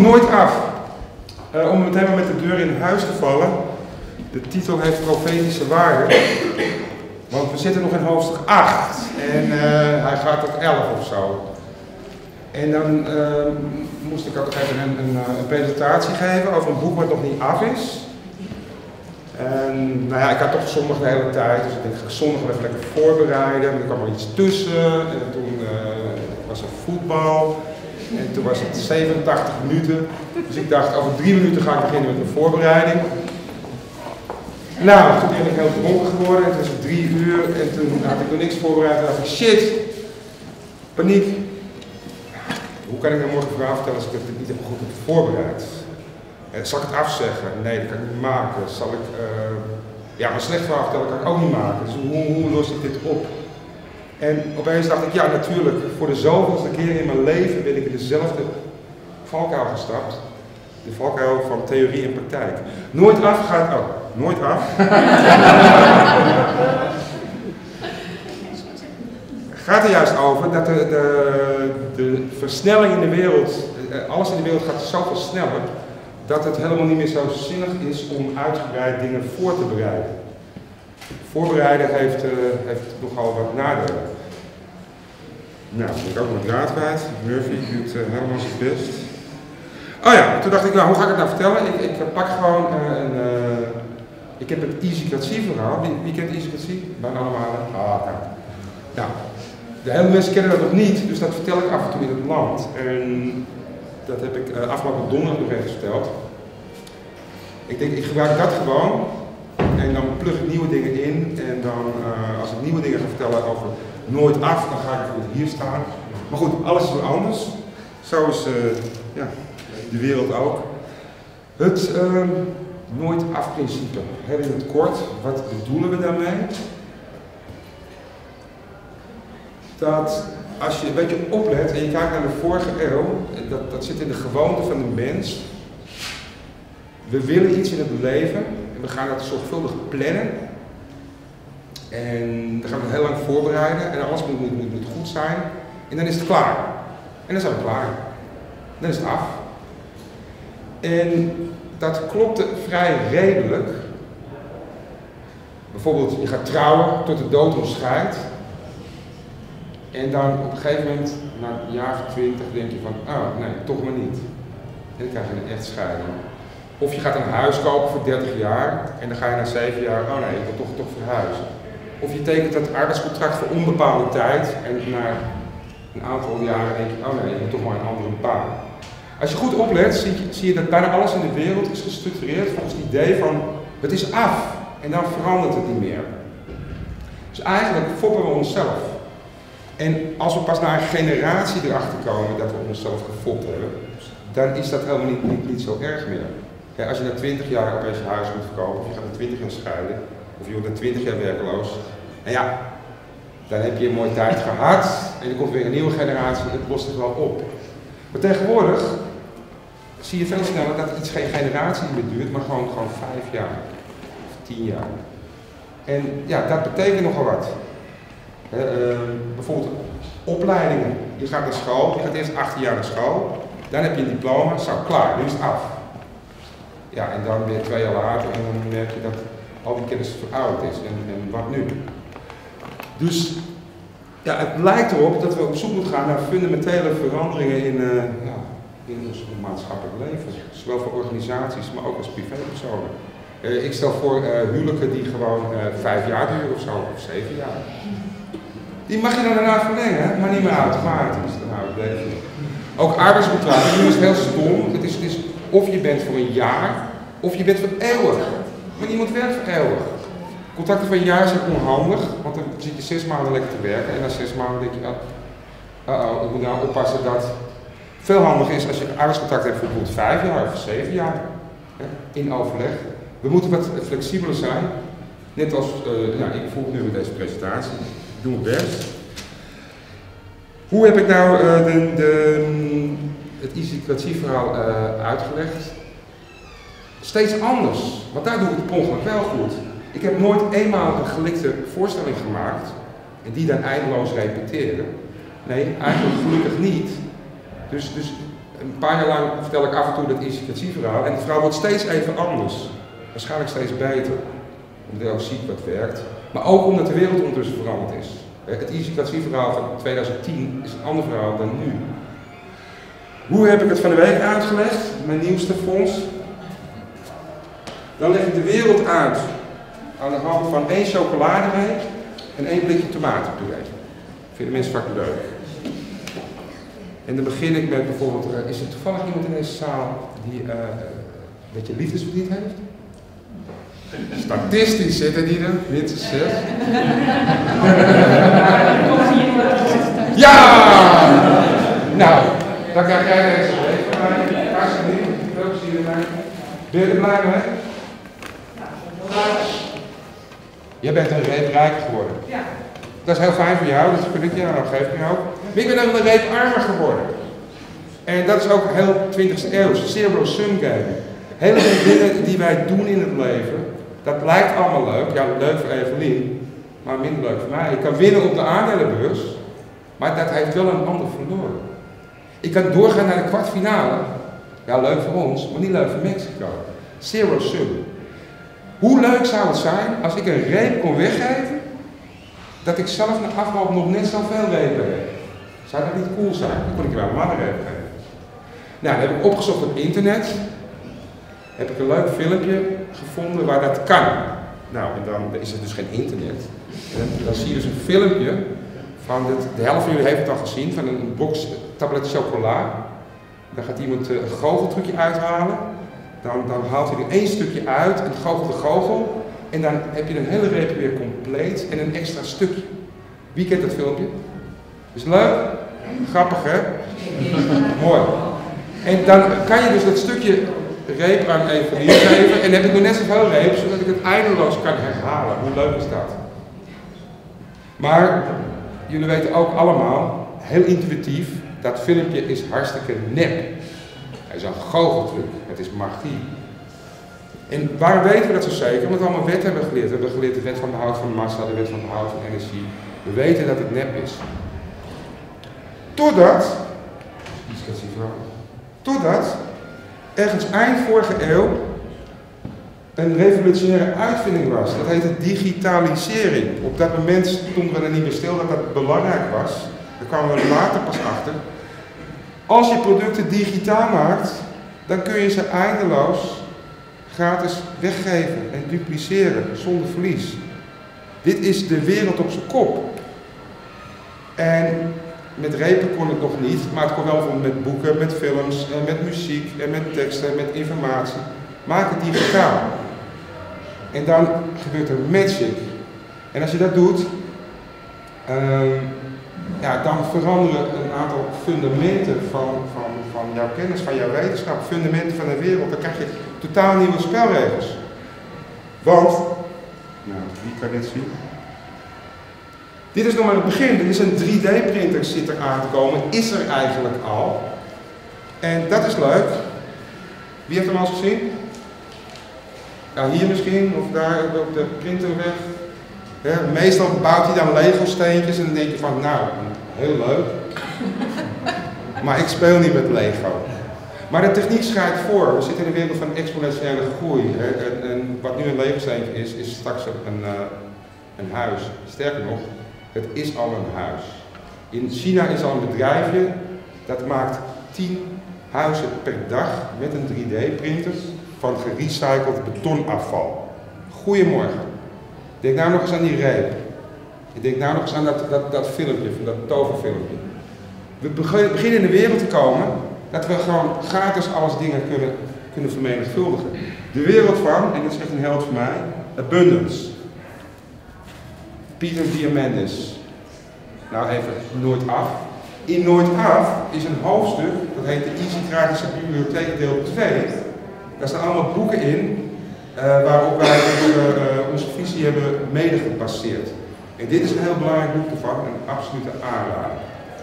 nooit af. Om meteen maar met de deur in huis te vallen. De titel heeft profetische waarde. Want we zitten nog in hoofdstuk 8. En hij gaat tot 11 of zo. En dan moest ik ook even een presentatie geven over een boek wat nog niet af is. En nou ja, ik had toch zondag de hele tijd, dus ik denk, ik ga zondag even lekker voorbereiden. Maar er kwam er iets tussen en toen was er voetbal. En toen was het 87 minuten. Dus ik dacht, over 3 minuten ga ik beginnen met mijn voorbereiding. Nou, toen ben ik heel dronken geworden. Het was 3 uur en toen had ik nog niks voorbereid. En dacht ik, shit, paniek. Hoe kan ik nou morgen verhaal vertellen als ik het niet goed heb voorbereid? Zal ik het afzeggen? Nee, dat kan ik niet maken. Zal ik, mijn slecht verhaal vertellen kan ik ook niet maken. Dus hoe los ik dit op? En opeens dacht ik, ja natuurlijk, voor de zoveelste keer in mijn leven ben ik in dezelfde valkuil gestapt. De valkuil van theorie en praktijk. Nooit af gaat, nooit af. Gaat er juist over dat de versnelling in de wereld, alles in de wereld gaat zoveel sneller, dat het helemaal niet meer zo zinnig is om uitgebreid dingen voor te bereiden. Voorbereiden heeft nogal wat nadelen. Nou, dan ben ik ook mijn draad kwijt. Murphy doet helemaal zijn best. Oh ja, toen dacht ik, nou, hoe ga ik het nou vertellen? Ik pak gewoon ik heb het easycratie verhaal. Wie kent easycratie? Bijna allemaal. Nou, de hele mensen kennen dat nog niet, dus dat vertel ik af en toe in het land. En dat heb ik afgelopen donderdag nog even verteld. Ik denk, ik gebruik dat gewoon. En dan plug ik nieuwe dingen in. En dan, als ik nieuwe dingen ga vertellen over nooit af, dan ga ik bijvoorbeeld hier staan. Maar goed, alles is weer anders. Zo is de wereld ook. Het nooit af principe. Heel in het kort, wat bedoelen we daarmee? Dat als je een beetje oplet en je kijkt naar de vorige eeuw, dat zit in de gewoonte van de mens. We willen iets in het leven en we gaan dat zorgvuldig plannen. En dan gaan we het heel lang voorbereiden en alles moet goed zijn. En dan is het klaar. En dan zijn we klaar. Dan is het af. En dat klopte vrij redelijk. Bijvoorbeeld, je gaat trouwen tot de dood ons scheidt. En dan op een gegeven moment, na een jaar of 20, denk je van, oh nee, toch maar niet. En dan krijg je een echtscheiding. Of je gaat een huis kopen voor 30 jaar en dan ga je na 7 jaar, oh nee, ik wil toch verhuizen. Of je tekent dat arbeidscontract voor onbepaalde tijd en na een aantal jaren denk je, oh nee, ik moet toch maar een andere baan. Als je goed oplet, zie je dat bijna alles in de wereld is gestructureerd volgens het idee van, het is af en dan verandert het niet meer. Dus eigenlijk foppen we onszelf. En als we pas na een generatie erachter komen dat we onszelf gefopt hebben, dan is dat helemaal niet zo erg meer. Ja, als je na 20 jaar opeens je huis moet verkopen, of je gaat na 20 jaar scheiden, of je wordt na 20 jaar werkloos, en ja, dan heb je een mooie tijd gehad en er komt weer een nieuwe generatie, het lost het wel op. Maar tegenwoordig zie je veel sneller dat iets geen generatie meer duurt, maar gewoon 5 jaar of 10 jaar. En ja, dat betekent nogal wat. Bijvoorbeeld opleidingen. Je gaat naar school, je gaat eerst 18 jaar naar school, dan heb je een diploma, zo klaar, nu is het af. Ja, en dan weer 2 jaar later en dan merk je dat al die kennis verouderd is en wat nu? Dus ja, het lijkt erop dat we op zoek moeten gaan naar fundamentele veranderingen in ons maatschappelijk leven. Zowel voor organisaties, maar ook als privépersonen. Ik stel voor huwelijken die gewoon 5 jaar duren of zo, of 7 jaar. Die mag je dan daarna verlengen, maar niet meer automatisch. Dan hou je het. Ook arbeidscontracten, nu is het heel stom. Het is of je bent voor een jaar, of je bent voor eeuwig. Maar niemand werkt voor eeuwig. Contracten van een jaar zijn onhandig, want dan zit je 6 maanden lekker te werken en na 6 maanden denk je, ik moet nou oppassen dat veel handiger is als je een arbeidscontract hebt voor bijvoorbeeld 5 jaar of 7 jaar. In overleg. We moeten wat flexibeler zijn. Net als, ik voel nu met deze presentatie. Ik doe mijn best. Hoe heb ik nou het easycratie-verhaal uitgelegd? Steeds anders, want daar doe ik het per ongeluk wel goed. Ik heb nooit eenmaal een gelikte voorstelling gemaakt en die dan eindeloos repeteren. Nee, eigenlijk gelukkig niet. Dus een paar jaar lang vertel ik af en toe dat initiatieverhaal en de vrouw wordt steeds even anders. Waarschijnlijk steeds beter, omdat hij ook ziet wat werkt. Maar ook omdat de wereld ondertussen veranderd is. Het initiatieverhaal van 2010 is een ander verhaal dan nu. Hoe heb ik het van de week uitgelegd? Mijn nieuwste fonds. Dan leg ik de wereld uit aan de hand van 1 chocoladereep en 1 blikje tomatenpuree. Vinden mensen vaak leuk. En dan begin ik met bijvoorbeeld, is er toevallig iemand in deze zaal die een beetje liefdesverdriet heeft? Statistisch zitten die er, minstens 6. Ja! Nou, dan krijg jij deze reep van mij. Alsjeblieft, veel plezier erbij. Ben je er blij mee? Jij bent een reep rijker geworden. Ja. Dat is heel fijn voor jou, dat vind ik jou, dat geef ik jou ook. Maar ik ben ook een reep armer geworden. En dat is ook heel 20e eeuw, zero sum game. Hele veel dingen die wij doen in het leven, dat lijkt allemaal leuk. Ja, leuk voor Evelien, maar minder leuk voor mij. Ik kan winnen op de aandelenbeurs, maar dat heeft wel een ander verloren. Ik kan doorgaan naar de kwartfinale. Ja, leuk voor ons, maar niet leuk voor Mexico. Zero sum. Hoe leuk zou het zijn als ik een reep kon weggeven, dat ik zelf na afloop nog net zoveel repen heb? Zou dat niet cool zijn? Dan kon ik wel een mannenreep geven. Nou, dan heb ik opgezocht op internet. Heb ik een leuk filmpje gevonden waar dat kan. Nou, en dan is het dus geen internet. En dan zie je dus een filmpje van, de helft van jullie heeft het al gezien, van een box tablet chocola. Dan gaat iemand een goocheltrucje uithalen. Dan haalt hij er 1 stukje uit en goochelt de goochel. En dan heb je een hele reep weer compleet en een extra stukje. Wie kent dat filmpje? Is het leuk? Grappig, hè? Mooi. En dan kan je dus dat stukje reep aan Evelien geven en dan heb ik nog net zoveel reep, zodat ik het eindeloos kan herhalen. Hoe leuk is dat? Maar jullie weten ook allemaal, heel intuïtief, dat filmpje is hartstikke nep. Hij is een goocheltruc, het is magie. En waarom weten we dat zo zeker? Omdat we allemaal wetten hebben geleerd. We hebben geleerd de wet van behoud van massa, de wet van behoud van energie. We weten dat het nep is. Totdat ergens eind vorige eeuw een revolutionaire uitvinding was. Dat heette digitalisering. Op dat moment stonden we er niet meer stil dat dat belangrijk was. Daar kwamen we later pas achter. Als je producten digitaal maakt, dan kun je ze eindeloos gratis weggeven en dupliceren zonder verlies. Dit is de wereld op zijn kop. En met repen kon het nog niet, maar het kon wel met boeken, met films, met muziek en met teksten, met informatie. Maak het digitaal. En dan gebeurt er magic. En als je dat doet, ja, dan veranderen een aantal fundamenten van jouw kennis, van jouw wetenschap, fundamenten van de wereld. Dan krijg je totaal nieuwe spelregels. Want, nou, wie kan dit zien? Dit is nog maar het begin. Dit is een 3D-printer zit er aan te komen. Is er eigenlijk al. En dat is leuk. Wie heeft hem al eens gezien? Ja, hier misschien, of daar op de printerweg. Ja, meestal bouwt hij dan Lego-steentjes en dan denk je van, nou, heel leuk. Maar ik speel niet met Lego. Maar de techniek schrijft voor. We zitten in een wereld van exponentiële groei. En wat nu een Lego-steentje is straks een huis. Sterker nog, het is al een huis. In China is al een bedrijfje dat maakt 10 huizen per dag met een 3D-printer van gerecycled betonafval. Goedemorgen. Denk nou nog eens aan die reep. Ik denk nou nog eens aan dat filmpje, van dat toverfilmpje. We beginnen in de wereld te komen dat we gewoon gratis alles dingen kunnen vermenigvuldigen. De wereld van, en dat is echt een held voor mij, abundance. Peter Diamandis. Nou even Nooit Af. In Nooit Af is een hoofdstuk, dat heet de Easy Bibliotheek deel 2. Daar staan allemaal boeken in waarop wij onze visie hebben mede gebaseerd. En dit is een heel belangrijk boek ervan, een absolute aanrader.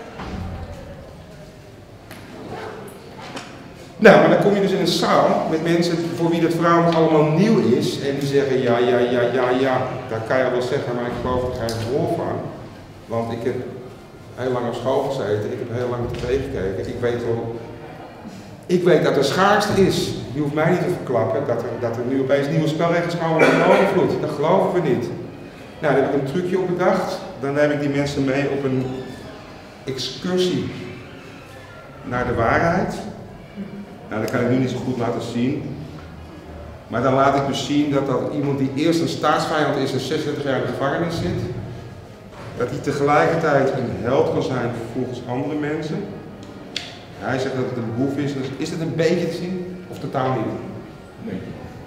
Nou, maar dan kom je dus in een zaal met mensen voor wie dat verhaal nog allemaal nieuw is en die zeggen ja, dat kan je wel zeggen, maar ik geloof er geen rol van. Want ik heb heel lang op school gezeten, ik heb heel lang op tv gekeken, ik weet wel Ik weet dat er schaarste is. Je hoeft mij niet te verklappen dat er nu opeens nieuwe spelregels komen van de overvloed. Dat geloven we niet. Nou, dan heb ik een trucje op bedacht. Dan neem ik die mensen mee op een excursie naar de waarheid. Nou, dat kan ik nu niet zo goed laten zien. Maar dan laat ik dus zien dat iemand die eerst een staatsvijand is en 36 jaar in de gevangenis zit, dat hij tegelijkertijd een held kan zijn volgens andere mensen. Hij zegt dat het een boef is. Is het een beetje te zien? Of totaal niet? Nee.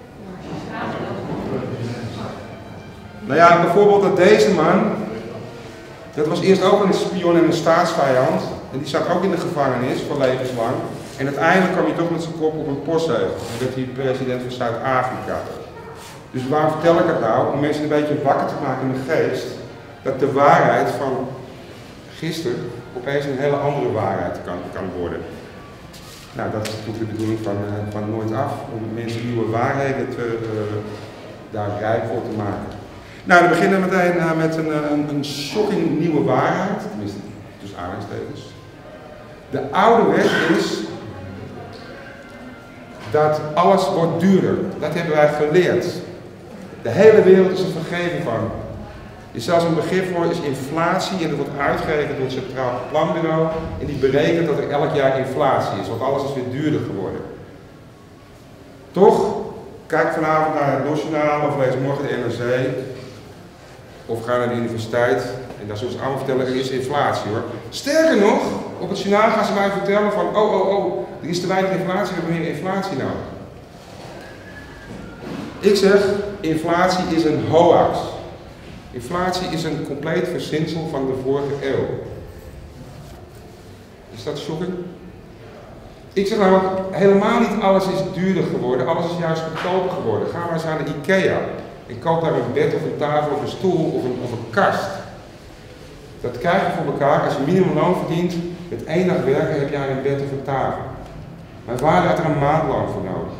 Nou ja, bijvoorbeeld dat deze man, dat was eerst ook een spion en een staatsvijand. En die zat ook in de gevangenis voor levenslang. En uiteindelijk kwam hij toch met zijn kop op een postzegel. En werd hij president van Zuid-Afrika. Dus waarom vertel ik het nou? Om mensen een beetje wakker te maken in de geest. Dat de waarheid van gisteren opeens een hele andere waarheid kan worden. Nou, dat is natuurlijk de bedoeling van Nooit Af. Om mensen nieuwe waarheden daar rijp voor te maken. Nou, dan beginnen we meteen met een shocking nieuwe waarheid. Tenminste, tussen aanhalingstekens. De oude wet is dat alles wordt duurder. Dat hebben wij geleerd. De hele wereld is er vergeven van. Er is zelfs een begrip voor, is inflatie, en dat wordt uitgerekend door het Centraal Planbureau. En die berekent dat er elk jaar inflatie is, want alles is weer duurder geworden. Toch, kijk vanavond naar het Nationaal of lees morgen de NRC. Of ga naar de universiteit en daar zullen ze allemaal vertellen, er is inflatie hoor. Sterker nog, op het journaal gaan ze mij vertellen van, er is te weinig inflatie, we hebben meer inflatie nodig. Ik zeg, inflatie is een hoax. Inflatie is een compleet verzinsel van de vorige eeuw. Is dat shocking? Ik zeg namelijk, helemaal niet alles is duurder geworden, alles is juist goedkoper geworden. Ga maar eens naar de IKEA en koop daar een bed of een tafel of een stoel of een kast. Dat krijg je voor elkaar als je minimumloon verdient. Met 1 dag werken heb je aan een bed of een tafel. Mijn vader had er een maandloon voor nodig.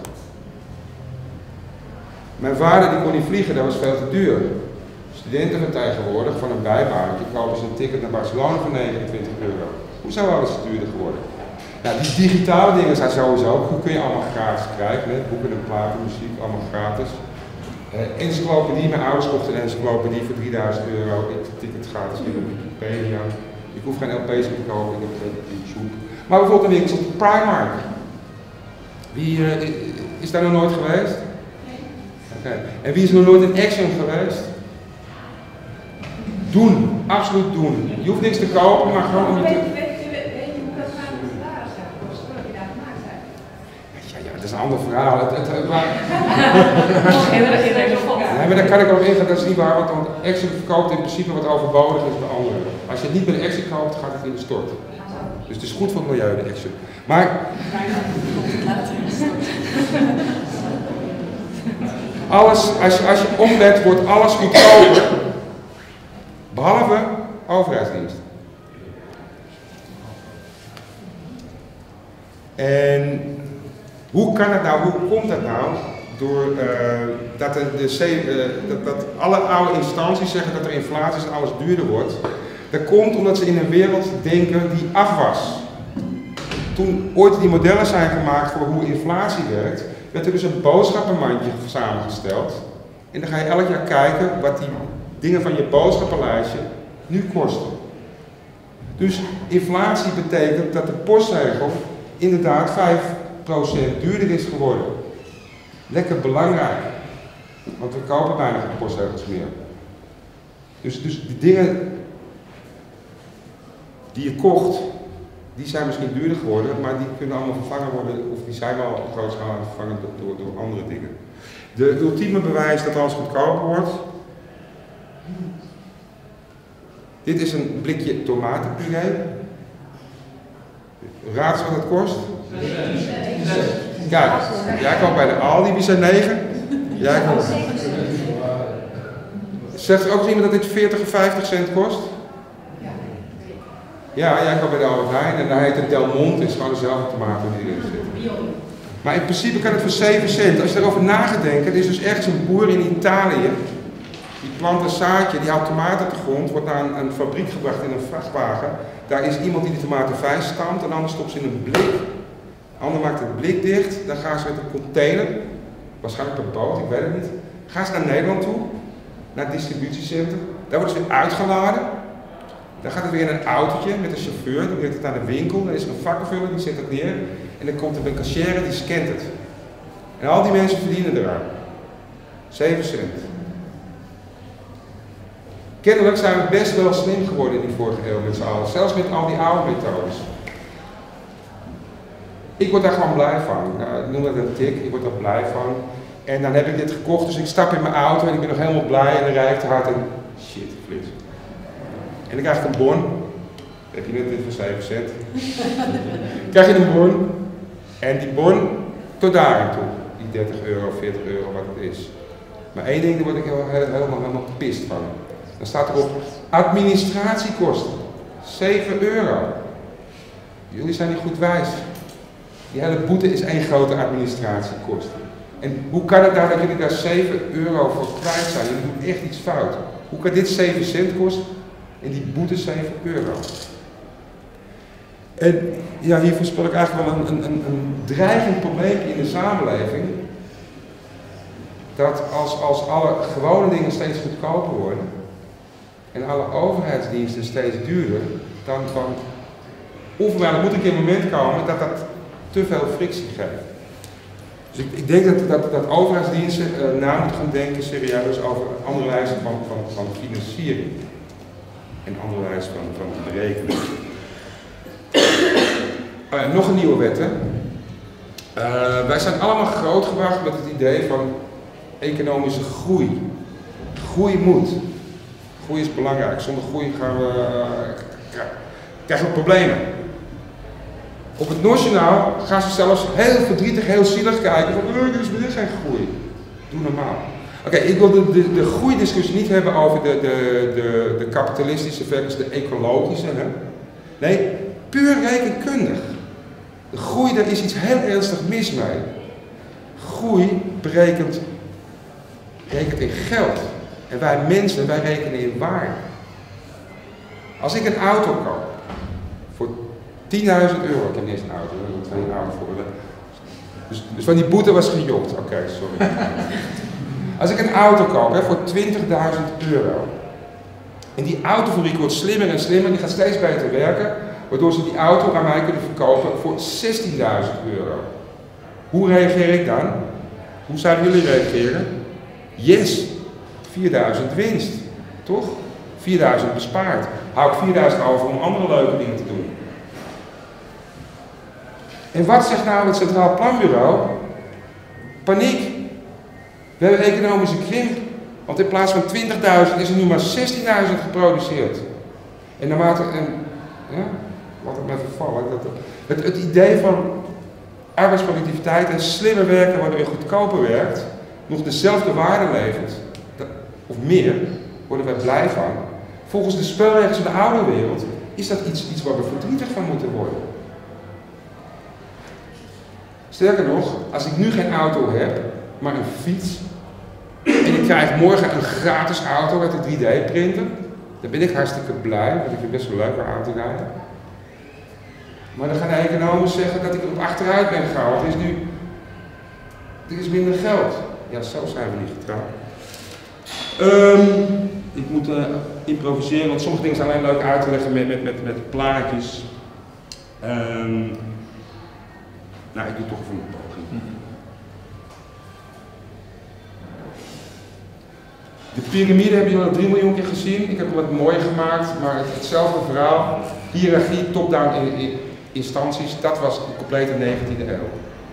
Mijn vader die kon niet vliegen, dat was veel te duur. Studenten van tegenwoordig, van een bijbaantje, kopen ze een ticket naar Barcelona voor 29 euro. Hoe zou alles duurder geworden? Nou, die digitale dingen zijn sowieso, kun je allemaal gratis krijgen. Hè? Boeken en platen, muziek, allemaal gratis. Encyclopedie, mijn ouders kochten een encyclopedie voor 3000 euro. Ik ticket gratis in op Wikipedia. Ik hoef geen LP's te kopen, ik heb YouTube. Maar bijvoorbeeld een winkel op Primark. Wie is daar nog nooit geweest? Okay. En wie is nog nooit in Action geweest? Doen, absoluut doen. Je hoeft niks te kopen, maar gewoon om je te... Weet je hoe dat gaat met de salaris kosten, wat je daar gemaakt hebt? Ja, dat is een ander verhaal. Nee, maar daar kan ik ook ingaan, dat is niet waar, want Action verkoopt in principe wat overbodig is bij anderen. Als je het niet bij de Action koopt, gaat het in de stort. Dus het is goed voor het milieu, de Action. Maar... als je omlet, wordt alles goedkoper. Behalve overheidsdienst. En hoe kan het nou, hoe komt dat nou? Doordat dat alle oude instanties zeggen dat er inflatie is en alles duurder wordt. Dat komt omdat ze in een wereld denken die af was. Toen ooit die modellen zijn gemaakt voor hoe inflatie werkt, werd er dus een boodschappenmandje samengesteld. En dan ga je elk jaar kijken wat die dingen van je boodschappenlijstje nu kosten. Dus inflatie betekent dat de postzegel inderdaad 5% duurder is geworden. Lekker belangrijk. Want we kopen bijna geen postzegels meer. Dus die dingen die je kocht, die zijn misschien duurder geworden, maar die kunnen allemaal vervangen worden, of die zijn wel op grote schaal vervangen door andere dingen. De ultieme bewijs dat alles goedkoper wordt. Dit is een blikje tomatenpuree. Raad eens wat het kost? Kijk, jij koopt bij de Aldi, wie zijn 9? Jij koopt. Zegt ook iemand dat dit 40 of 50 cent kost? Ja, jij koopt bij de Albert Heijn en daar heet het Del Monte, is gewoon dezelfde tomaten die erin zitten. Maar in principe kan het voor 7 cent. Als je daarover na gaat denken, er is dus ergens een boer in Italië, die plant een zaadje, die haalt tomaten uit de grond, wordt naar een fabriek gebracht in een vrachtwagen. Daar is iemand die de tomaten vijs stampt en anders stopt ze in een blik. ander maakt het blik dicht, dan gaan ze met een container, waarschijnlijk per boot, ik weet het niet, gaan ze naar Nederland toe, naar het distributiecentrum, daar worden ze weer uitgeladen, dan gaat het weer in een autootje met een chauffeur, die brengt het naar de winkel, dan is er een vakkenvuller, die zet het neer en dan komt er een cashier die scant het. En al die mensen verdienen eraan. 7 cent. Kennelijk zijn we best wel slim geworden in die vorige eeuw met z'n allen, zelfs met al die oude methodes. Ik word daar gewoon blij van. Nou, ik noem dat een tik, ik word daar blij van. En dan heb ik dit gekocht, dus ik stap in mijn auto en ik ben nog helemaal blij en dan rijd ik te hard en shit, flits. En dan krijg ik een bon. Dan heb je net dit voor 7 cent. Krijg je een bon en die bon tot daarin toe. Die 30 euro, 40 euro, wat het is. Maar één ding, daar word ik helemaal pist van. Dan staat erop administratiekosten. 7 euro. Jullie zijn niet goed wijs. Die hele boete is één grote administratiekosten. En hoe kan het nou dat jullie daar 7 euro voor kwijt zijn? Jullie doen echt iets fout. Hoe kan dit 7 cent kosten en die boete 7 euro? En ja, hier voorspel ik eigenlijk wel een dreigend probleem in de samenleving. Dat als alle gewone dingen steeds goedkoper worden en alle overheidsdiensten steeds duurder, dan onvermijdelijk moet er een keer een moment komen dat dat te veel frictie geeft. Dus ik denk dat overheidsdiensten na moeten gaan denken serieus over andere wijzen van financiering en andere wijzen van berekening. Nog een nieuwe wet, hè. Wij zijn allemaal grootgebracht met het idee van economische groei. Groei moet. Groei is belangrijk. Zonder groei krijgen we problemen. Op het Nationaal gaan ze zelfs heel verdrietig, heel zielig kijken van er is weer geen groei. Doe normaal. Oké, ik wil de groeidiscussie niet hebben over de kapitalistische versus de ecologische. Hè? Nee, puur rekenkundig. De groei, daar is iets heel ernstig mis mee. Groei rekent in geld. En wij mensen, wij rekenen in waarde. Als ik een auto koop voor 10.000 euro, ik heb niet eens een auto, ik heb er 2 auto voor. Dus van die boete was gejokt. Oké, sorry. Als ik een auto koop voor 20.000 euro. En die autofabriek wordt slimmer en slimmer, die gaat steeds beter werken, waardoor ze die auto aan mij kunnen verkopen voor 16.000 euro. Hoe reageer ik dan? Hoe zouden jullie reageren? Yes, 4.000 winst, toch? 4.000 bespaard. Hou ik 4.000 over om andere leuke dingen te doen. En wat zegt nou het Centraal Planbureau? Paniek. We hebben economische krimp. Want in plaats van 20.000 is er nu maar 16.000 geproduceerd. En naarmate, laat het maar vervallen. Het idee van arbeidsproductiviteit en slimmer werken waardoor je goedkoper werkt, nog dezelfde waarde levert, of meer, worden wij blij van. Volgens de spelregels in de oude wereld is dat iets waar we verdrietig van moeten worden. Sterker nog, als ik nu geen auto heb, maar een fiets, en ik krijg morgen een gratis auto met een 3D-printer, dan ben ik hartstikke blij, want ik vind het best wel leuk om aan te rijden. Maar dan gaan de economen zeggen dat ik erop achteruit ben gegaan, want er is minder geld. Ja, zo zijn we niet getrouwd. Ik moet improviseren, want sommige dingen zijn alleen leuk uit te leggen met plaatjes. Nou, ik doe toch even een poging. De piramide hebben jullie al 3 miljoen keer gezien. Ik heb hem wat mooier gemaakt, maar hetzelfde verhaal. Hiërarchie, top-down instanties, dat was de complete 19e eeuw.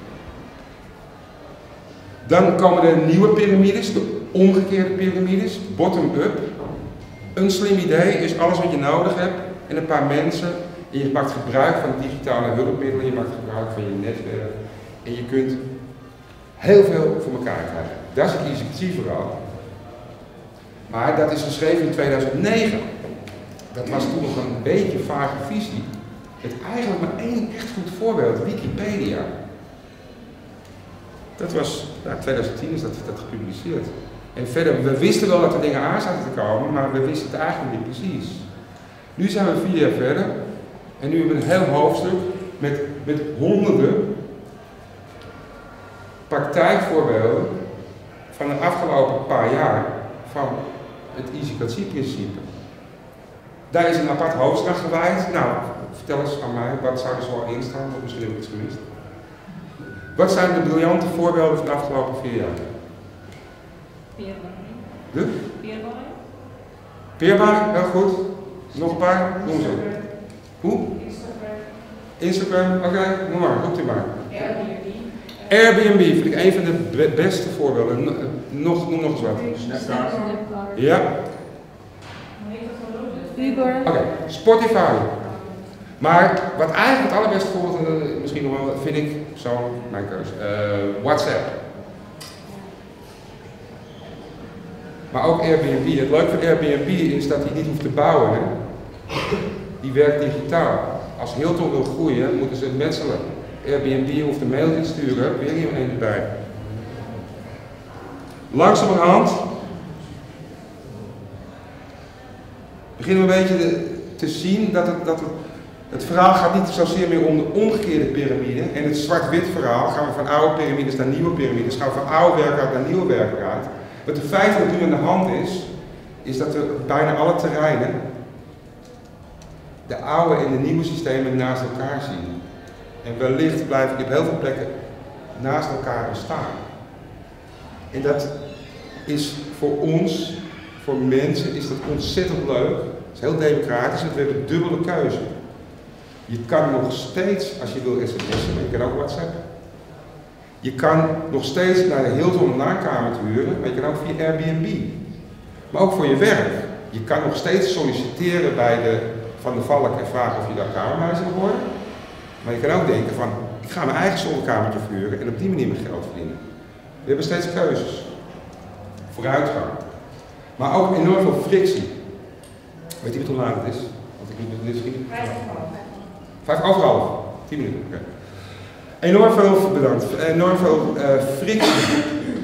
Dan komen de nieuwe piramides, de omgekeerde piramides, bottom-up. Een slim idee is alles wat je nodig hebt en een paar mensen. En je maakt gebruik van digitale hulpmiddelen, je maakt gebruik van je netwerk. En je kunt heel veel voor elkaar krijgen. Dat is het EasyPT-verhaal. Maar dat is geschreven in 2009. Dat was toen nog een beetje vage visie. Met eigenlijk maar één echt goed voorbeeld, Wikipedia. Dat was, 2010 is dat gepubliceerd. En verder, we wisten wel dat er dingen aan zaten te komen, maar we wisten het eigenlijk niet precies. Nu zijn we 4 jaar verder en nu hebben we een heel hoofdstuk met honderden praktijkvoorbeelden van de afgelopen paar jaar van het easyCATC-principe. Daar is een apart hoofdstuk aan gewijd. Nou, vertel eens aan mij, wat zou er zo in staan, of misschien heb ik iets gemist. Wat zijn de briljante voorbeelden van de afgelopen 4 jaar? De? Peerbaring. Peerbaring, heel goed. Nog een paar? Noem ze. Hoe? Instagram, oké, noem maar, roept u maar. Airbnb vind ik een van de beste voorbeelden. Noem nog eens wat. Ja. Uber. Oké, Spotify. Maar wat eigenlijk het allerbeste voorbeeld, misschien nog wel, vind ik, zo mijn keuze, WhatsApp. Maar ook Airbnb. Het leuke van Airbnb is dat hij niet hoeft te bouwen. Hè? Die werkt digitaal. Als Hilton wil groeien, moeten ze metselen. Airbnb hoeft een mailtje te sturen, weer hier een erbij. Langzamerhand beginnen we een beetje te zien dat het verhaal gaat niet zozeer meer om de omgekeerde piramide. En het zwart-wit verhaal gaan we van oude piramides naar nieuwe piramides, gaan we van oude werkelijkheid naar nieuwe werkelijkheid. Wat de feit wat nu aan de hand is dat we bijna alle terreinen de oude en de nieuwe systemen naast elkaar zien. En wellicht blijven die op heel veel plekken naast elkaar bestaan. En dat is voor ons, voor mensen, is dat ontzettend leuk. Het is heel democratisch, want we hebben dubbele keuze. Je kan nog steeds, als je wil sms'en, maar je kan ook WhatsApp. Je kan nog steeds naar de Hilton een naamkamer te huren, maar je kan ook via Airbnb. Maar ook voor je werk. Je kan nog steeds solliciteren bij de Van der Valk en vragen of je daar kamermeisje wil worden. Maar je kan ook denken van, ik ga mijn eigen zolderkamertje verhuren en op die manier mijn geld verdienen. We hebben steeds keuzes. Vooruitgang. Maar ook enorm veel frictie. Weet je hoe laat het is? Want ik moet dit misschien. 5:30. 10 minuten. Okay. Enorm veel, bedankt. Enorm veel frictie.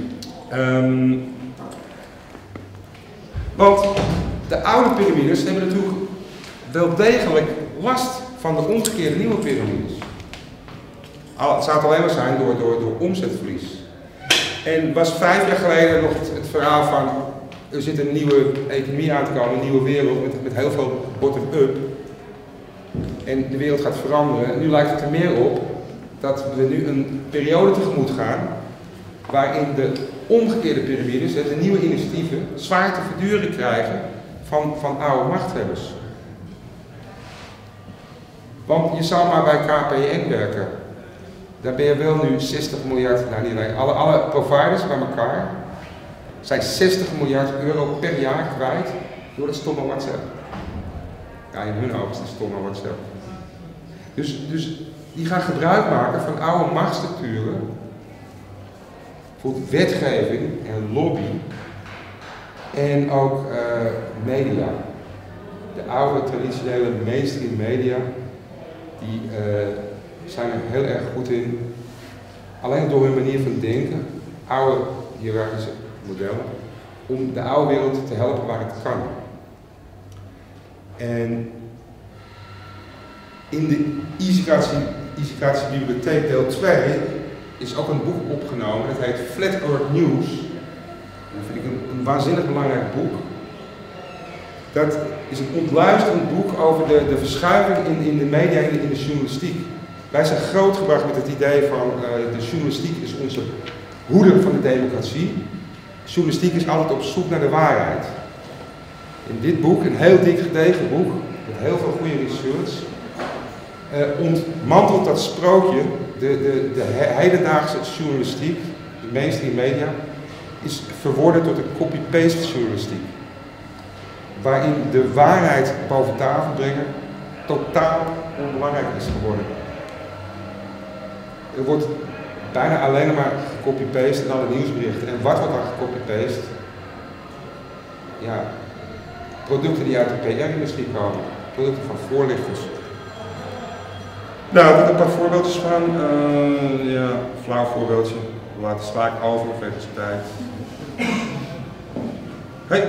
Want de oude piramides hebben natuurlijk wel degelijk last van de omgekeerde nieuwe piramides. Het zou het alleen maar zijn door omzetverlies. En was 5 jaar geleden nog het verhaal van er zit een nieuwe economie aan te komen, een nieuwe wereld met heel veel bottom-up. En de wereld gaat veranderen. En nu lijkt het er meer op dat we nu een periode tegemoet gaan waarin de omgekeerde piramides, de nieuwe initiatieven, zwaar te verduren krijgen van oude machthebbers. Want je zou maar bij KPN werken. Daar ben je wel nu 60 miljard, nou niet alleen, alle providers bij elkaar zijn 60 miljard euro per jaar kwijt door dat stomme WhatsApp. Ja, in hun ogen is het stomme WhatsApp. Dus die gaan gebruik maken van oude machtsstructuren, bijvoorbeeld wetgeving en lobby en ook media. De oude traditionele mainstream media, die zijn er heel erg goed in, alleen door hun manier van denken, oude hiërarchische modellen, om de oude wereld te helpen waar het kan. En in de easyCATC bibliotheek deel 2 is ook een boek opgenomen, dat heet Flat Earth News. Dat vind ik een waanzinnig belangrijk boek. Dat is een ontluisterend boek over de verschuiving in de media en in de journalistiek. Wij zijn grootgebracht met het idee van de journalistiek is onze hoeder van de democratie. Journalistiek is altijd op zoek naar de waarheid. In dit boek, een heel dik gedegen boek, met heel veel goede research, ontmantelt dat sprookje, de hedendaagse journalistiek, de mainstream media, is verworden tot een copy-paste journalistiek. Waarin de waarheid boven tafel brengen totaal onbelangrijk is geworden. Er wordt bijna alleen maar gecopy-paste in alle nieuwsberichten. En wat wordt dan gecopy-paste? Ja, producten die uit de PR-industrie komen. Producten van voorlichters. Nou, ik heb een paar voorbeeldjes van. Ja, een flauw voorbeeldje. We laten vaak over of even tijd. Hey.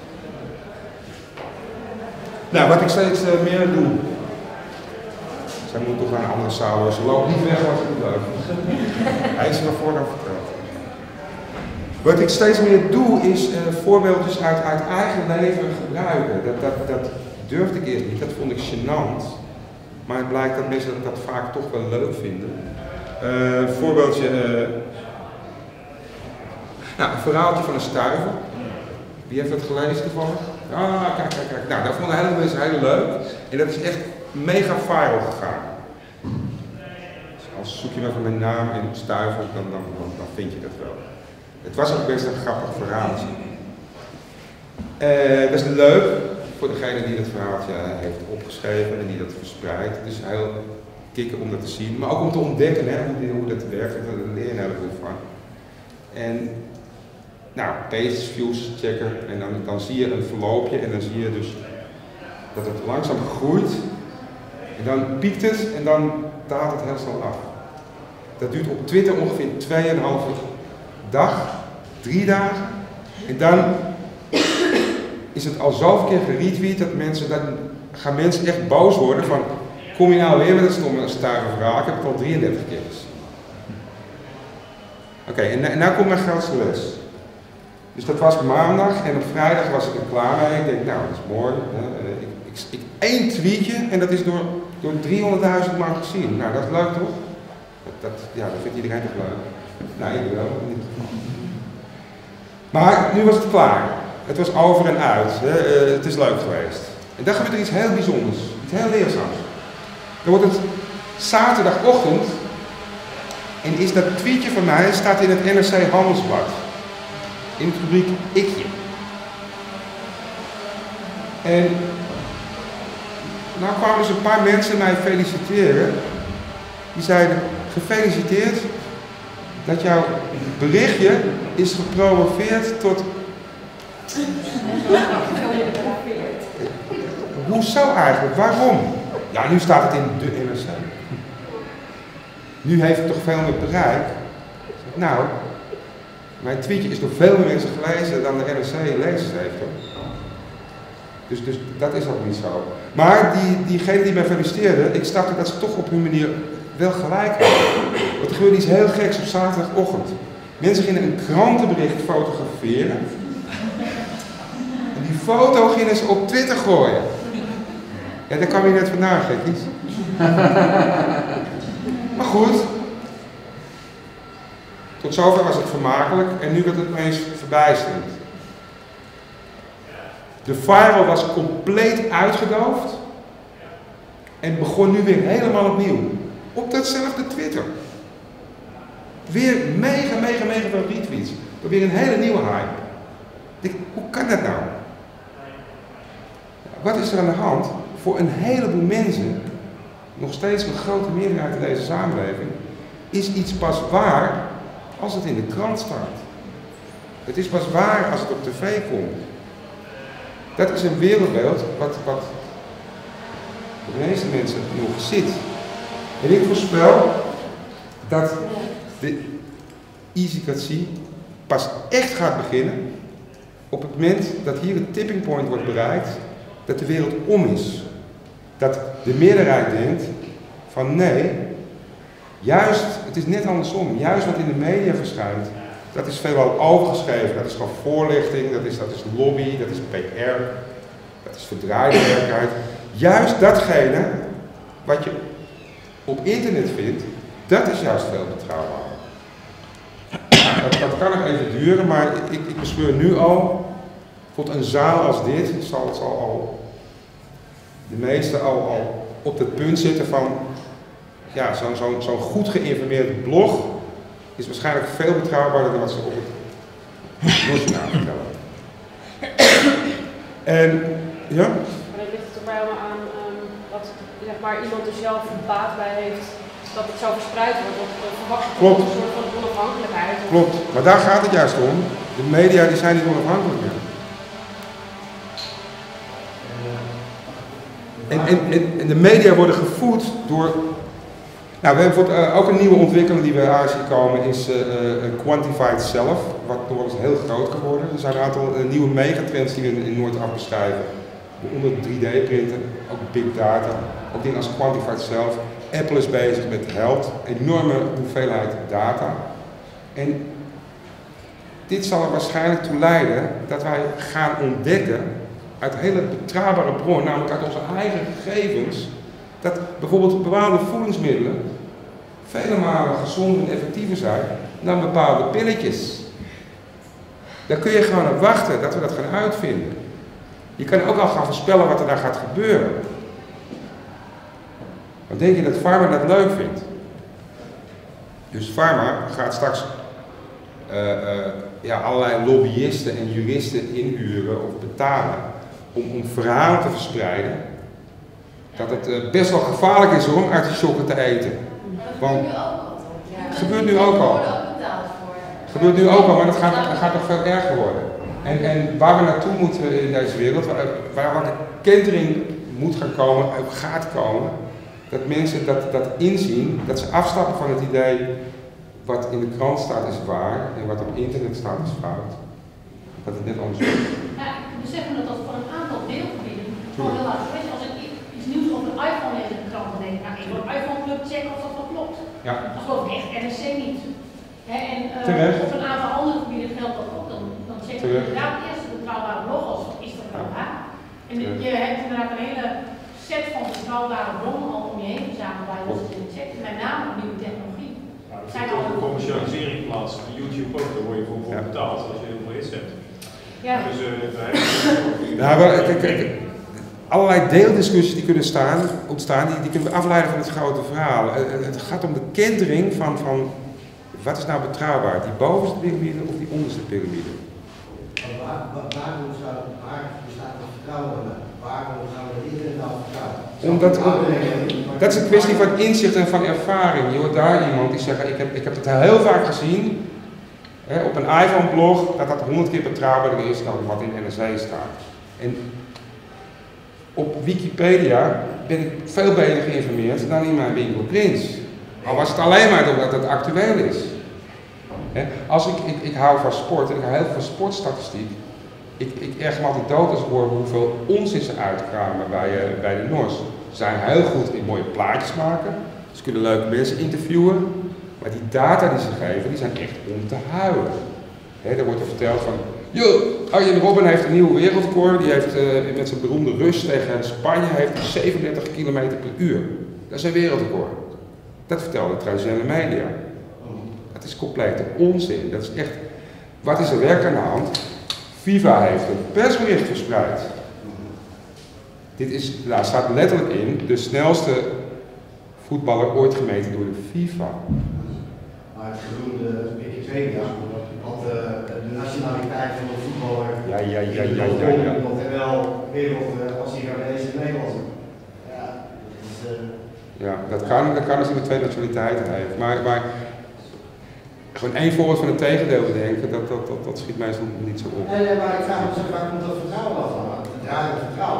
Nou, wat ik steeds meer doe, Zij moet toch naar een andere zaal hoor. Ze loopt niet weg als ik het leuk vind. Hij is er wel vooraf verteld. Wat ik steeds meer doe is voorbeeldjes uit eigen leven gebruiken. Dat durfde ik eerst niet, dat vond ik gênant. Maar het blijkt dat mensen dat vaak toch wel leuk vinden. Voorbeeldje, nou, een verhaaltje van een stuiver. Wie heeft dat gelezen toevallig? Ah, kijk. Nou, dat vonden heel veel mensen heel leuk. En dat is echt mega viral gegaan. Dus als zoek je maar van mijn naam en stuiver, dan vind je dat wel. Het was ook best een grappig verhaaltje. Dat is leuk voor degene die het verhaaltje heeft opgeschreven en die dat verspreidt. Het is heel kicken om dat te zien, maar ook om te ontdekken hoe dat werkt. Daar leer je een heleboel van. En nou, page views checker en dan zie je een verloopje en dan zie je dus dat het langzaam groeit. En dan piekt het en dan daalt het heel snel af. Dat duurt op Twitter ongeveer 2,5 dag, 3 dagen. En dan is het al zoveel keer geretweet dat gaan mensen echt boos worden van, kom je nou weer met dat stomme stuiververhaal? Ik heb het al 33 keer gezien. Oké, en nou komt mijn grootste les. Dus dat was maandag en op vrijdag was ik er klaar mee. Ik denk, nou, dat is mooi. Ik één tweetje en dat is door 300.000 man gezien. Nou, dat is leuk toch? Ja, dat vindt iedereen toch leuk? Nou, ik wel. Maar nu was het klaar. Het was over en uit. Het is leuk geweest. En dan gebeurt er iets heel bijzonders. Iets heel leerzaams. Dan wordt het zaterdagochtend en is dat tweetje van mij staat in het NRC Handelsblad. In het rubriek Ikje. En nou kwamen dus een paar mensen mij feliciteren. Die zeiden, gefeliciteerd dat jouw berichtje is gepromoveerd tot... Hoezo eigenlijk? Waarom? Ja, nu staat het in de NRC. Nu heeft het toch veel meer bereik. Nou, mijn tweetje is door veel meer mensen gelezen dan de NRC lezers heeft. Hoor. Dus dat is ook niet zo. Maar diegene die mij feliciteerde, ik snapte dat ze toch op hun manier wel gelijk hadden. Want er gebeurde iets heel geks op zaterdagochtend. Mensen gingen een krantenbericht fotograferen. En die foto gingen ze op Twitter gooien. Ja, daar kwam je net vandaan, gekkies. Maar goed. Tot zover was het vermakelijk en nu werd het opeens verbijsterend. De viral was compleet uitgedoofd en begon nu weer helemaal opnieuw. Op datzelfde Twitter. Weer mega veel retweets. Weer een hele nieuwe hype. Hoe kan dat nou? Wat is er aan de hand? Voor een heleboel mensen, nog steeds een grote meerderheid in deze samenleving, is iets pas waar als het in de krant staat. Het is pas waar als het op tv komt. Dat is een wereldbeeld wat de meeste mensen nog zit. En ik voorspel dat de easycratie pas echt gaat beginnen op het moment dat hier een tipping point wordt bereikt, dat de wereld om is. Dat de meerderheid denkt van nee, juist, het is net andersom, juist wat in de media verschijnt, dat is veelal overgeschreven, dat is gewoon voorlichting, dat is lobby, dat is PR, dat is verdraaide werkelijkheid. Juist datgene wat je op internet vindt, dat is juist veel betrouwbaar. Dat kan nog even duren, maar ik bespeur nu al, bijvoorbeeld een zaal als dit, zal al de meesten al op het punt zitten van, ja, zo'n goed geïnformeerd blog is waarschijnlijk veel betrouwbaarder dan wat ze op het journaal vertellen. En, ja? Maar dan ligt het er bij me aan dat zeg maar, iemand er zelf baat bij heeft dat het zo verspreid wordt. Dat verwacht je een soort van onafhankelijkheid. Klopt, maar daar gaat het juist om. De media die zijn niet onafhankelijk meer. En de media worden gevoed door... Nou, we hebben bijvoorbeeld ook een nieuwe ontwikkeling die we aan zien komen, is Quantified Self, wat nog wel eens heel groot geworden. Er zijn een aantal nieuwe megatrends die we in Noord-Af beschrijven. onder 3D-printen, ook big data, ook dingen als Quantified Self. Apple is bezig met Health, enorme hoeveelheid data. En dit zal er waarschijnlijk toe leiden dat wij gaan ontdekken uit een hele betrouwbare bron, namelijk uit onze eigen gegevens, dat bijvoorbeeld bepaalde voedingsmiddelen vele malen gezonder en effectiever zijn dan bepaalde pilletjes. Daar kun je gewoon op wachten dat we dat gaan uitvinden. Je kan ook al gaan voorspellen wat er daar gaat gebeuren. Dan denk je dat Pharma dat leuk vindt. Dus Pharma gaat straks allerlei lobbyisten en juristen inhuren of betalen om verhalen te verspreiden dat het best wel gevaarlijk is om artisjokken te eten. Want het gebeurt nu ook al. Het gebeurt nu ook al, maar dat gaat nog veel erger worden. En waar we naartoe moeten in deze wereld, waar de kentering moet gaan komen, ook gaat komen, dat mensen dat inzien, dat ze afstappen van het idee wat in de krant staat is waar en wat op internet staat is fout. Dat het net andersom is. Ja, ik besef me dat voor een aantal deelgebieden gewoon heel erg is. Als ik iets nieuws over een iPhone lees in de krant, dan denk ik, nou, ik wil een iPhone Club checken of dat wel klopt. Ja. Dat geloof ik echt NRC niet. En op een aantal andere gebieden geldt dat ook. Dan check je inderdaad eerst de betrouwbare bloggers, is dat wel waar? En je hebt inderdaad een hele set van betrouwbare bronnen al om je heen verzameld waar je dat in checkt. Met name op nieuwe technologie. Er vindt ook een commercialisering plaats. YouTube ook, daar word je voor betaald als je heel veel hits hebt. Ja. Dus kijk, allerlei deeldiscussies die kunnen ontstaan, die kunnen we afleiden van het grote verhaal. Het gaat om de kentering van wat is nou betrouwbaar, die bovenste piramide of die onderste piramide? Waarom bestaat er vertrouwen? Waarom gaan we internet nou vertrouwen? Dat is een kwestie van inzicht en van ervaring. Je hoort daar iemand die zegt, ik heb het heel vaak gezien, op een iPhone-blog, dat 100 keer betrouwbaarder is dan wat in NRC staat. En op Wikipedia ben ik veel beter geïnformeerd dan in mijn winkel Prins. Al was het alleen maar doordat het actueel is. Als ik hou van sport en ik hou heel veel van sportstatistiek. Ik erg me altijd dood als ik hoor hoeveel onzin ze uitkramen bij de NOS. Ze zijn heel goed in mooie plaatjes maken. Ze kunnen leuke mensen interviewen. Maar die data die ze geven, die zijn echt om te huilen. Er wordt er verteld van, Arjen Robben heeft een nieuw wereldrecord. Die heeft met zijn beroemde rust tegen Spanje heeft 37 km per uur. Dat is een wereldrecord. Dat vertelde traditionele media. Dat is complete onzin. Dat is echt, wat is er werkelijk aan de hand? FIFA heeft een persbericht verspreid. Daar staat letterlijk in, de snelste voetballer ooit gemeten door de FIFA. Maar het genoemde Wikipedia had de nationaliteit van de voetballer terwijl wereld als Iranese en Nederlander. Ja, dat kan als hij met twee nationaliteiten heeft. Maar gewoon één voorbeeld van het tegendeel bedenken, dat schiet mij niet zo op. Maar ik vraag me af, waar komt dat vertrouwen dan van? Het draaiende vertrouwen.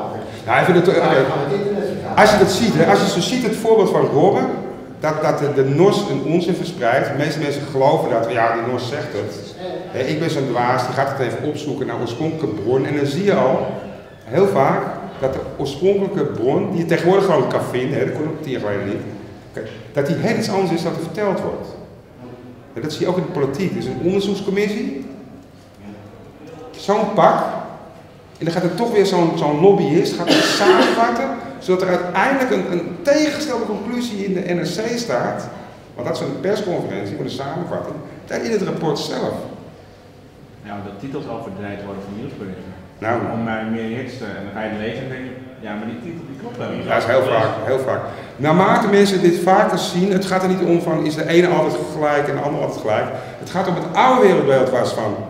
Als je dat ziet, als je zo ziet het voorbeeld van Robben, dat de NOS een onzin verspreidt. De meeste mensen geloven dat, de NOS zegt het. Ik ben zo'n dwaas, die gaat het even opzoeken naar oorspronkelijke bron. En dan zie je al, heel vaak, dat de oorspronkelijke bron, die je tegenwoordig gewoon kan vinden, dat kon ook 10 jaar geleden niet, dat die heel iets anders is dan er verteld wordt. En dat zie je ook in de politiek. Er is een onderzoekscommissie, zo'n pak, en dan gaat er toch weer zo'n lobbyist gaat het samenvatten, zodat er uiteindelijk een tegengestelde conclusie in de NRC staat, want dat is een persconferentie van de samenvatting, dan in het rapport zelf. Ja, dat titels al verdraaid worden van nieuwsberichten. Nou, om meer hits te, en dan ga je het lezen en denk je, ja, maar die titel die klopt wel niet. Dat is heel vaak. Naarmate mensen dit vaker zien, het gaat er niet om van is de ene altijd gelijk en de andere altijd gelijk. Het gaat om het oude wereldbeeld waar ze van.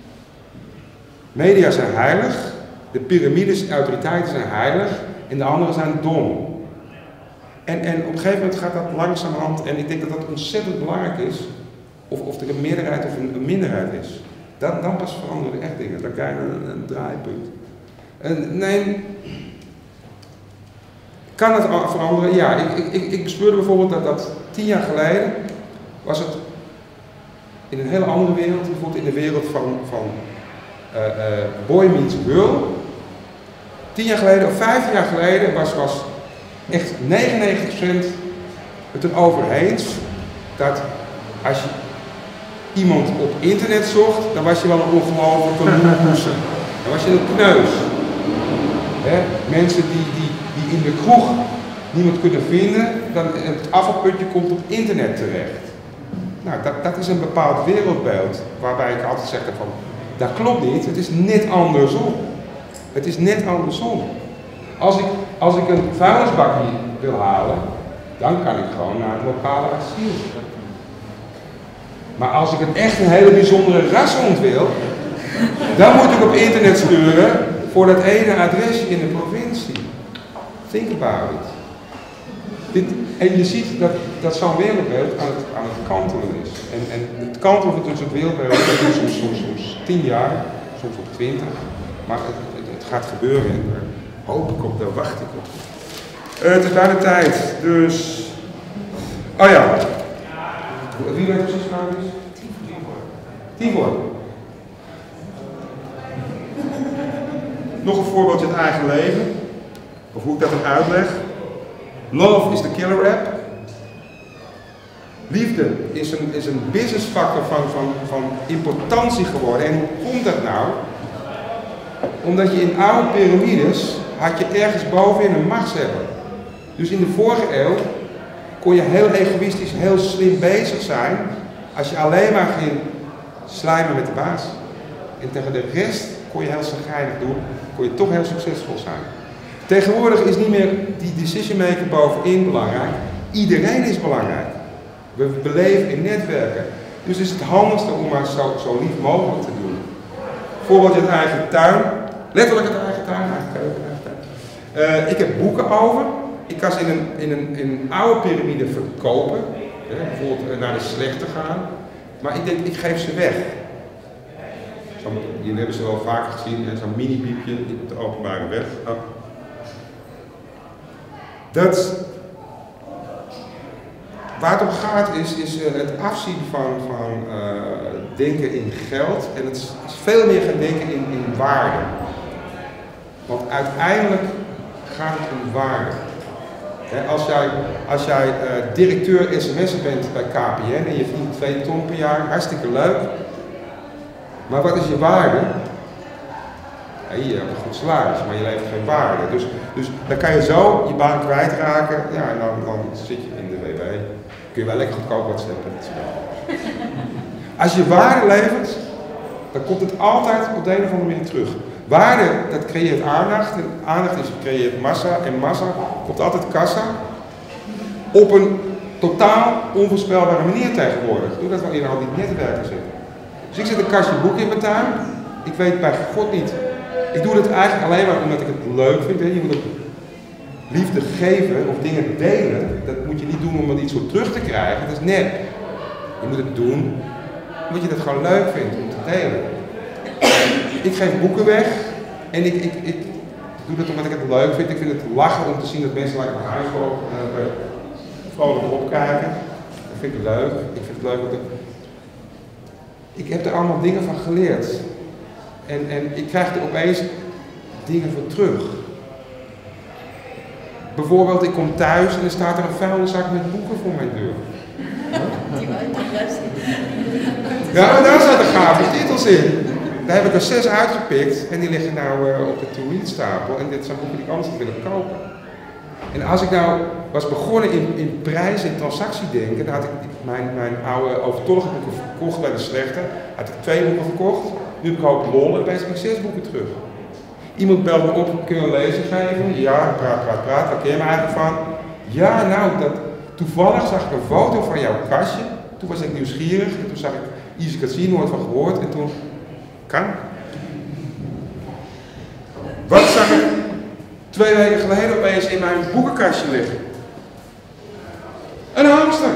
Media zijn heilig, de piramides en autoriteiten zijn heilig en de anderen zijn dom. En op een gegeven moment gaat dat langzamerhand, en ik denk dat dat ontzettend belangrijk is, of er een meerderheid of een minderheid is. Dan pas veranderen echt dingen, dan krijg je een draaipunt. Nee, kan het veranderen? Ja, ik bespeurde bijvoorbeeld dat 10 jaar geleden was het in een hele andere wereld, bijvoorbeeld in de wereld van Boy Meets Girl. 10 jaar geleden of 15 jaar geleden was echt 99% het erover eens dat als je iemand op internet zocht, dan was je wel een ongelofelijke loser. Dan was je een kneus. Mensen die in de kroeg niemand kunnen vinden, dan het afvalputje komt op internet terecht. Nou, dat is een bepaald wereldbeeld waarbij ik altijd zeg van, dat klopt niet, het is net andersom. Het is net andersom. Als ik een vuilnisbakje wil halen, dan kan ik gewoon naar het lokale asiel. Maar als ik echt een hele bijzondere rashond wil, dan moet ik op internet sturen voor dat ene adresje in de provincie. Think about it. En je ziet dat zo'n wereldbeeld aan het kantelen is. En het kantelen van het wereldbeeld duurt soms 10 jaar, soms op 20. Maar het gaat gebeuren en daar hoop ik op, daar wacht ik op. Het is bijna tijd, dus... Oh ja. Wie weet precies waar het is? 10 voor. Nog een voorbeeldje uit eigen leven. Of hoe ik dat dan uitleg. Love is the killer app. Liefde is een businessfactor van importantie geworden. En hoe komt dat nou? Omdat je in oude piramides had je ergens bovenin een machtshebber. Dus in de vorige eeuw kon je heel egoïstisch, heel slim bezig zijn als je alleen maar ging slijmen met de baas. En tegen de rest kon je heel zagrijnig doen, kon je toch heel succesvol zijn. Tegenwoordig is niet meer die decision maker bovenin belangrijk. Iedereen is belangrijk. We beleven in netwerken. Dus is het handigste om maar zo lief mogelijk te doen. Bijvoorbeeld in eigen tuin. Letterlijk het eigen tuin, eigen keuken. Ik heb boeken over. Ik kan ze in een oude piramide verkopen. Bijvoorbeeld naar de slechte gaan. Maar ik denk, ik geef ze weg. Jullie hebben ze wel vaker gezien. Zo'n mini-piepje op de openbare weg. Oh. Waar het om gaat is het afzien van denken in geld. En het is veel meer gaan denken in waarde. Want uiteindelijk gaat het om waarde. Als jij directeur sms'en bent bij KPN en je verdient 2 ton per jaar, hartstikke leuk. Maar wat is je waarde? Ja, je hebt een goed salaris, maar je levert geen waarde. Dus dan kan je zo je baan kwijtraken, ja, en dan zit je in de WW. Kun je wel lekker goedkoop wat zetten. Als je waarde levert, dan komt het altijd op de een of andere manier terug. Waarde, dat creëert aandacht. En aandacht creëert massa. En massa komt altijd kassa. Op een totaal onvoorspelbare manier tegenwoordig. Doordat we in al die netwerken zitten. Dus ik zet een kastje boeken in mijn tuin. Ik weet bij God niet. Ik doe het eigenlijk alleen maar omdat ik het leuk vind. Je moet ook liefde geven of dingen delen. Dat moet je niet doen om iets voor terug te krijgen. Dat is nep. Je moet het doen omdat je het gewoon leuk vindt om te delen. Ik geef boeken weg en ik doe dat omdat ik het leuk vind. Ik vind het lachen om te zien dat mensen naar mijn huis vrolijk opkijken. Dat vind ik leuk. Ik vind het leuk dat ik heb er allemaal dingen van geleerd. En ik krijg er opeens dingen voor terug. Bijvoorbeeld, ik kom thuis en er staat er een vuilniszak met boeken voor mijn deur. Ja, maar daar zaten gave titels in. Daar heb ik er 6 uitgepikt en die liggen nou op de to-read-stapel. En dit zijn boeken die ik anders willen kopen. En als ik nou was begonnen in prijs- en transactiedenken, dan had ik mijn oude overtollige boeken verkocht bij de slechte. Had ik 2 boeken verkocht. Nu heb ik ook lol en opeens heb ik 6 boeken terug. Iemand belt me op, kun je een lezing geven? Ja, praat. Waar ken je me eigenlijk van? Ja, nou, toevallig zag ik een foto van jouw kastje. Toen was ik nieuwsgierig en toen zag ik Easy Casino, nooit van gehoord en toen... Kan. Wat zag ik 2 weken geleden opeens in mijn boekenkastje liggen? Een hamster.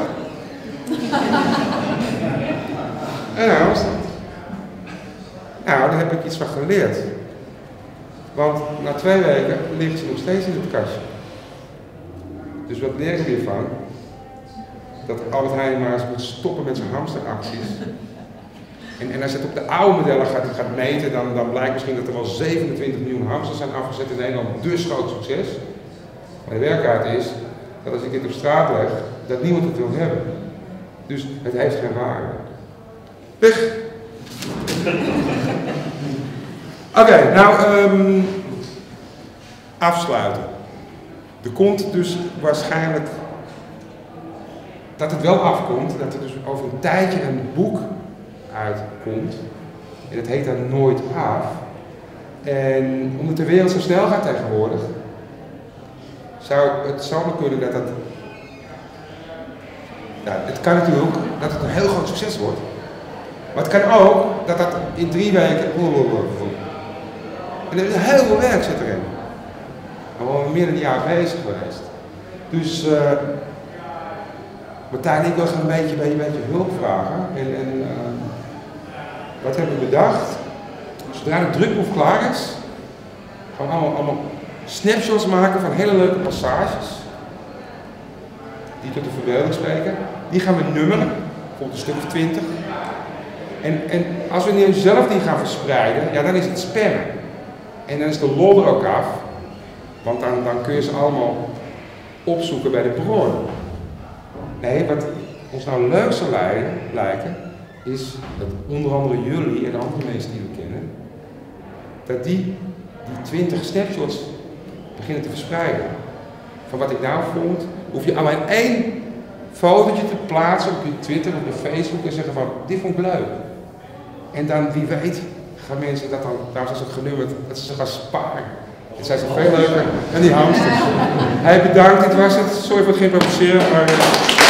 Een hamster. Nou, daar heb ik iets van geleerd. Want na 2 weken ligt ze nog steeds in het kastje. Dus wat leer ik hiervan? Dat Albert Heijn maar eens moet stoppen met zijn hamsteracties. En als je het op de oude modellen gaat meten, dan blijkt misschien dat er wel 27 miljoen hamsters zijn afgezet in Nederland. Dus groot succes. Maar de werkelijkheid is dat als ik dit op straat leg, dat niemand het wil hebben. Dus het heeft geen waarde. Weg! Oké, nou, afsluiten. Er komt dus waarschijnlijk dat het wel afkomt, dat er dus over een tijdje een boek uitkomt. En dat heet dan Nooit Af. En omdat de wereld zo snel gaat tegenwoordig, zou het zomaar kunnen dat dat... Nou, het kan natuurlijk ook dat het een heel groot succes wordt. Maar het kan ook dat dat in 3 weken... En er is heel veel werk zit erin. We zijn meer dan een jaar bezig geweest. Dus Martijn en ik wil gaan een beetje hulp vragen. En wat hebben we bedacht? Zodra de drukproef klaar is, gaan we allemaal snapshots maken van hele leuke passages. Die tot de verbeelding spreken. Die gaan we nummeren, bijvoorbeeld een stuk of 20. En als we nu zelf die gaan verspreiden, ja, dan is het spammen. En dan is de lol er ook af. Want dan kun je ze allemaal opzoeken bij de bron. Nee, wat ons nou leuk zou lijken, is dat onder andere jullie en andere mensen die we kennen, dat die 20 snapshots beginnen te verspreiden. Van wat ik nou vond, hoef je alleen 1 fotootje te plaatsen op je Twitter, op je Facebook en zeggen van, dit vond ik leuk. En dan, wie weet, gaan mensen dat dan, daarom is het genummerd, dat ze gaan sparen. Het zijn ze veel leuker dan die hamsters. Hey, bedankt, dit was het. Sorry voor het geïmproviseren, maar...